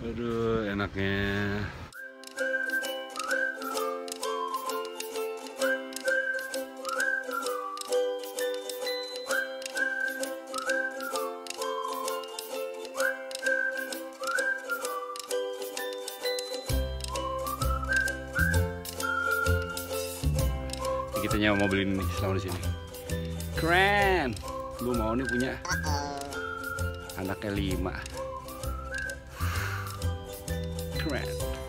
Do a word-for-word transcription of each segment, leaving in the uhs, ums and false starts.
Aduh, enaknya. Kita nyawa mobil ini selama di sini. Keren. Gue mau nih punya. Anaknya lima. Keren.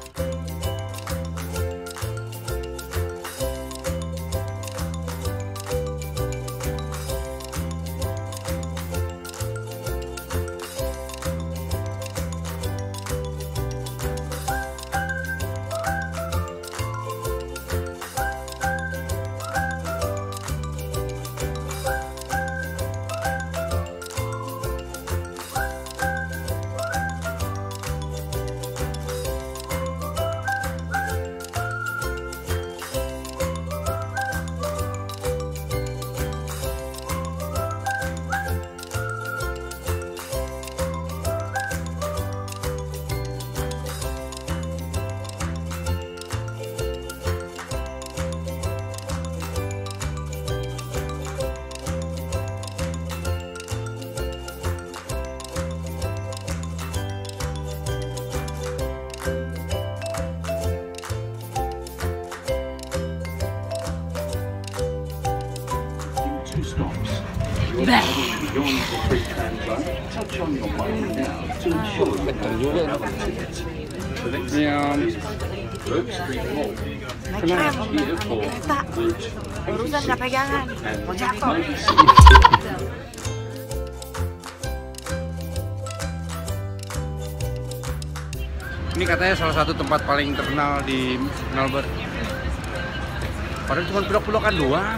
Urusan gak pegangan, mau jatuh. Ini katanya salah satu tempat paling terkenal di Melbourne. Padahal cuma pulau-pulokan doang.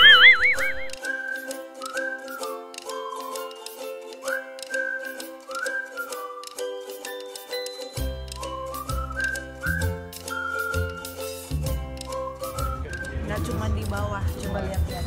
Nggak cuma di bawah, coba lihat-lihat.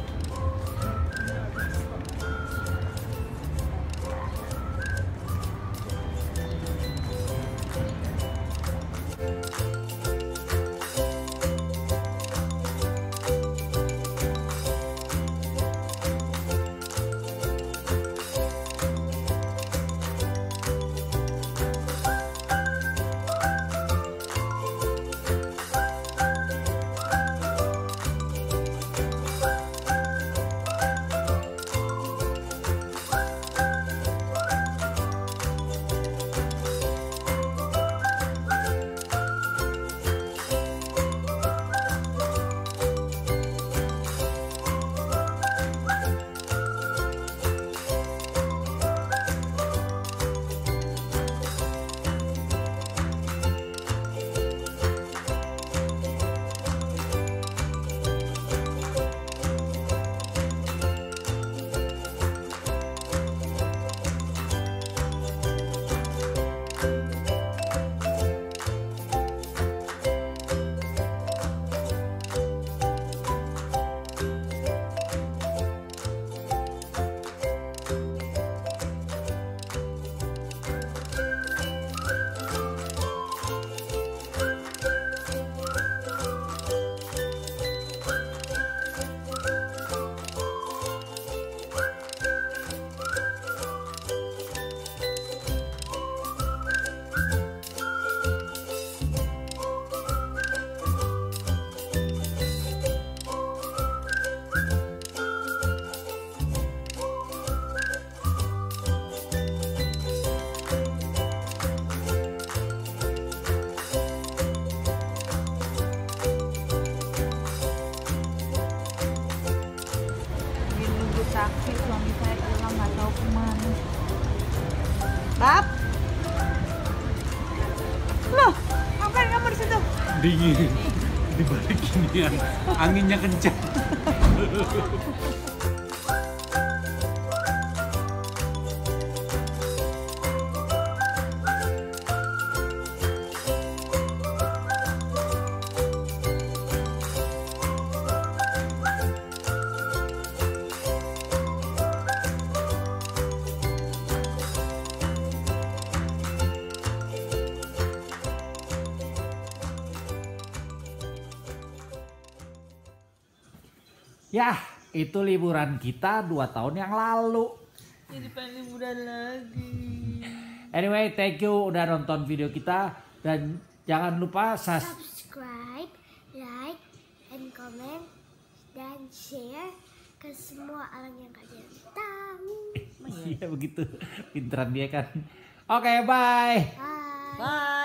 Taksi suami saya hilang, nggak tahu kemana. Bab, loh, ngapain kamu di situ? Dingin, di balik ginian, anginnya kencang. Ya, itu liburan kita dua tahun yang lalu. Jadi pengen liburan lagi. Anyway, thank you udah nonton video kita. Dan jangan lupa subscribe. subscribe, like, and comment, dan share ke semua orang yang kalian tahu. Iya begitu, pinteran dia kan. Oke, bye. Bye. Bye.